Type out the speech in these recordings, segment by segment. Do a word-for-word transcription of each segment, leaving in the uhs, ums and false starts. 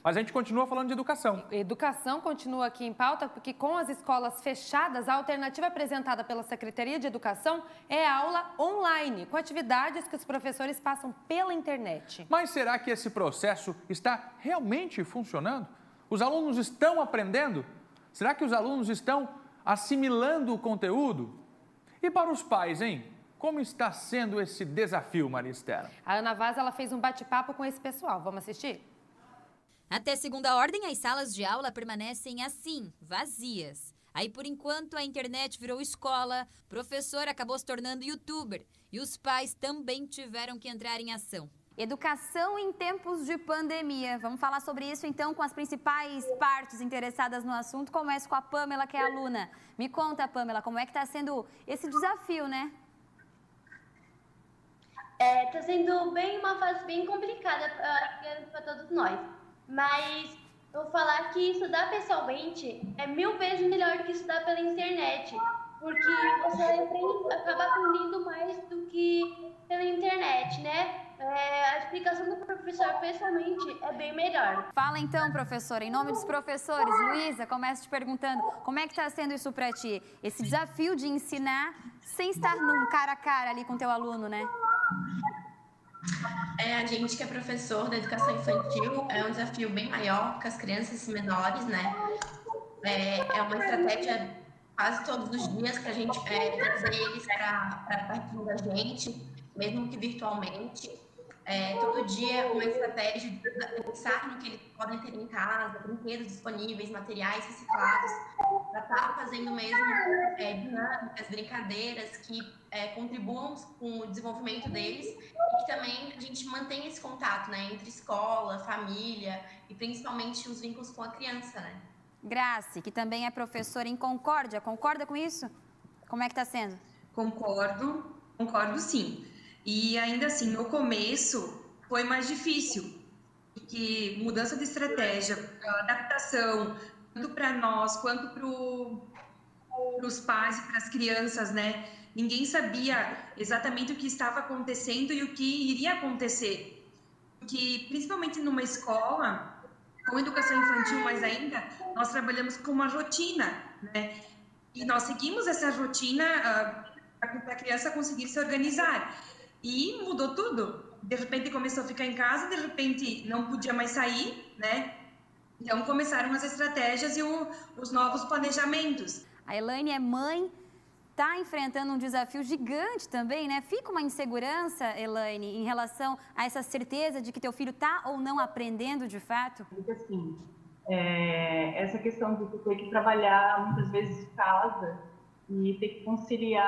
Mas a gente continua falando de educação. Educação continua aqui em pauta, porque com as escolas fechadas, a alternativa apresentada pela Secretaria de Educação é a aula online, com atividades que os professores passam pela internet. Mas será que esse processo está realmente funcionando? Os alunos estão aprendendo? Será que os alunos estão assimilando o conteúdo? E para os pais, hein? Como está sendo esse desafio, Maria Estela? A Ana Vaz, ela fez um bate-papo com esse pessoal. Vamos assistir? Até segunda ordem, as salas de aula permanecem assim, vazias. Aí, por enquanto, a internet virou escola, o professor acabou se tornando youtuber e os pais também tiveram que entrar em ação. Educação em tempos de pandemia. Vamos falar sobre isso, então, com as principais partes interessadas no assunto. Começo com a Pamela, que é aluna. Me conta, Pamela, como é que está sendo esse desafio, né? É, tá sendo bem uma fase bem complicada para todos nós. Mas eu vou falar que estudar pessoalmente é mil vezes melhor do que estudar pela internet, porque você aprende, acaba aprendendo mais do que pela internet, né? É, a explicação do professor pessoalmente é bem melhor. Fala então, professora, em nome dos professores. Luísa, começo te perguntando, como é que está sendo isso para ti? Esse desafio de ensinar sem estar num cara a cara ali com teu aluno, né? É, a gente que é professor da educação infantil é um desafio bem maior com as crianças menores, né? É, é uma estratégia quase todos os dias para a gente é, trazer eles para perto da gente, mesmo que virtualmente. É, todo dia uma estratégia de pensar no que eles podem ter em casa, brinquedos disponíveis, materiais reciclados, para estar fazendo mesmo é, dinâmicas, brincadeiras que é, contribuam com o desenvolvimento deles e que também a gente mantém esse contato, né, entre escola, família e principalmente os vínculos com a criança, né? Grace, que também é professora em Concórdia, concorda com isso? Como é que está sendo? Concordo, concordo sim. E ainda assim, no começo foi mais difícil, porque mudança de estratégia, adaptação, tanto para nós quanto para os pais e para as crianças, né? Ninguém sabia exatamente o que estava acontecendo e o que iria acontecer. Porque, principalmente numa escola, com educação infantil mais ainda, nós trabalhamos com uma rotina, né? E nós seguimos essa rotina uh, para a criança conseguir se organizar. E mudou tudo. De repente começou a ficar em casa, de repente não podia mais sair, né? Então começaram as estratégias e o, os novos planejamentos. A Elaine é mãe, está enfrentando um desafio gigante também, né? Fica uma insegurança, Elaine, em relação a essa certeza de que teu filho está ou não aprendendo de fato? Porque assim, é, essa questão de tu ter que trabalhar muitas vezes de casa e ter que conciliar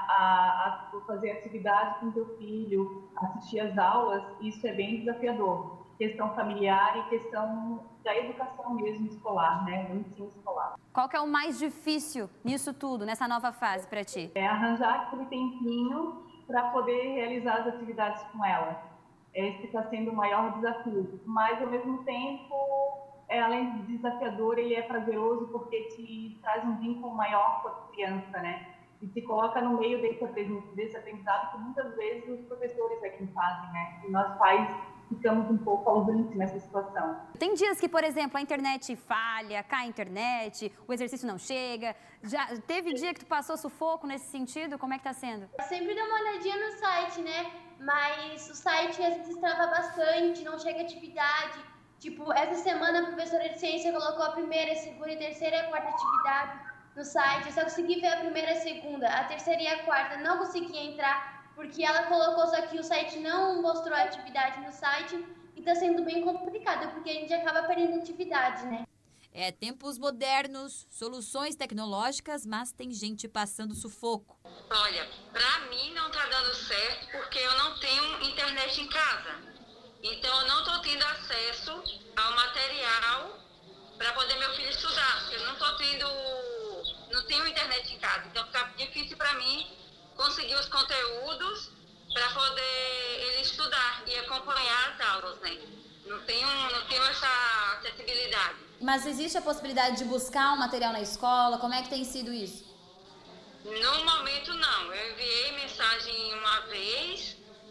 a, a fazer atividade com teu filho, assistir às aulas, isso é bem desafiador. Questão familiar e questão da educação mesmo escolar, né, do ensino escolar. Qual que é o mais difícil nisso tudo, nessa nova fase para ti? É arranjar aquele tempinho para poder realizar as atividades com ela. Esse está sendo o maior desafio, mas ao mesmo tempo, é, além de desafiador, ele é prazeroso porque te traz um vínculo maior com a criança, né? E te coloca no meio desse aprendizado que muitas vezes os professores é quem fazem, né? E nós pais ficamos um pouco ausentes nessa situação. Tem dias que, por exemplo, a internet falha, cai a internet, o exercício não chega. Já teve dia que tu passou sufoco nesse sentido? Como é que tá sendo? Eu sempre dou uma olhadinha no site, né? Mas o site às vezes trava bastante, não chega atividade. Tipo, essa semana a professora de ciência colocou a primeira, a segunda, a terceira e a quarta atividade no site. Eu só consegui ver a primeira e a segunda. A terceira e a quarta não consegui entrar, porque ela colocou, só que o site não mostrou a atividade no site. E tá sendo bem complicado, porque a gente acaba perdendo atividade, né? É, tempos modernos, soluções tecnológicas, mas tem gente passando sufoco. Olha, pra mim não tá dando certo, porque eu não tenho internet em casa. Então, eu não estou tendo acesso ao material para poder meu filho estudar, porque eu não estou tendo, não tenho internet em casa. Então, fica difícil para mim conseguir os conteúdos para poder ele estudar e acompanhar as aulas, né? Não tenho, não tenho essa acessibilidade. Mas existe a possibilidade de buscar um material na escola? Como é que tem sido isso? No momento, não. Eu enviei mensagem uma vez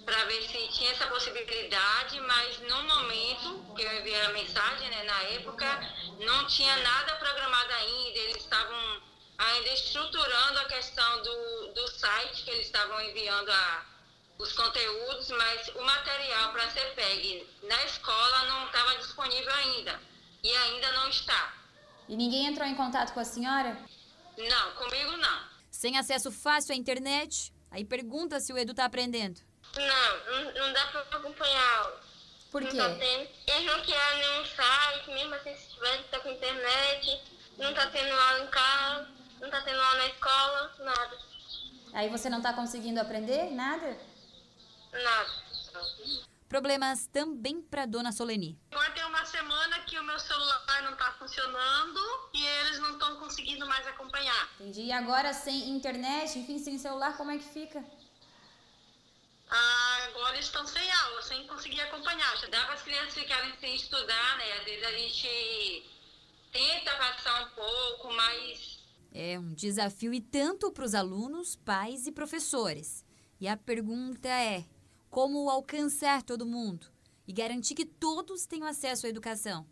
para ver se tinha essa possibilidade, mas no momento que eu enviei a mensagem, né, na época, não tinha nada programado ainda, eles estavam ainda estruturando a questão do, do site que eles estavam enviando a, os conteúdos, mas o material para ser pegue na escola não estava disponível ainda, e ainda não está. E ninguém entrou em contato com a senhora? Não, comigo não. Sem acesso fácil à internet, aí pergunta se o Edu tá aprendendo. Não, não, não dá para acompanhar a aula. Por quê? Não tá tendo. Eles não criaram nenhum site, mesmo assim, se tiver, tá com internet, não tá tendo aula em casa, não tá tendo aula na escola, nada. Aí você não tá conseguindo aprender nada? Nada. Problemas também para dona Soleni. Agora tem uma semana que o meu celular não tá funcionando e eles não estão conseguindo mais acompanhar. Entendi. E agora sem internet, enfim, sem celular, como é que fica? Ah, agora eles estão sem aula, sem conseguir acompanhar. Dá para as crianças ficarem sem estudar, né? Às vezes a gente tenta passar um pouco, mas... É um desafio e tanto para os alunos, pais e professores. E a pergunta é, como alcançar todo mundo e garantir que todos tenham acesso à educação?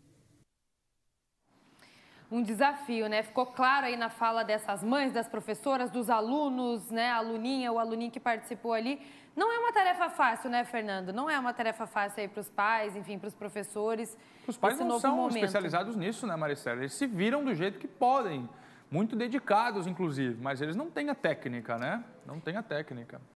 Um desafio, né? Ficou claro aí na fala dessas mães, das professoras, dos alunos, né? A aluninha, o aluninho que participou ali. Não é uma tarefa fácil, né, Fernando? Não é uma tarefa fácil aí para os pais, enfim, para os professores. Os pais esse não novo são momento. especializados nisso, né, Maricela? Eles se viram do jeito que podem, muito dedicados, inclusive, mas eles não têm a técnica, né? Não têm a técnica.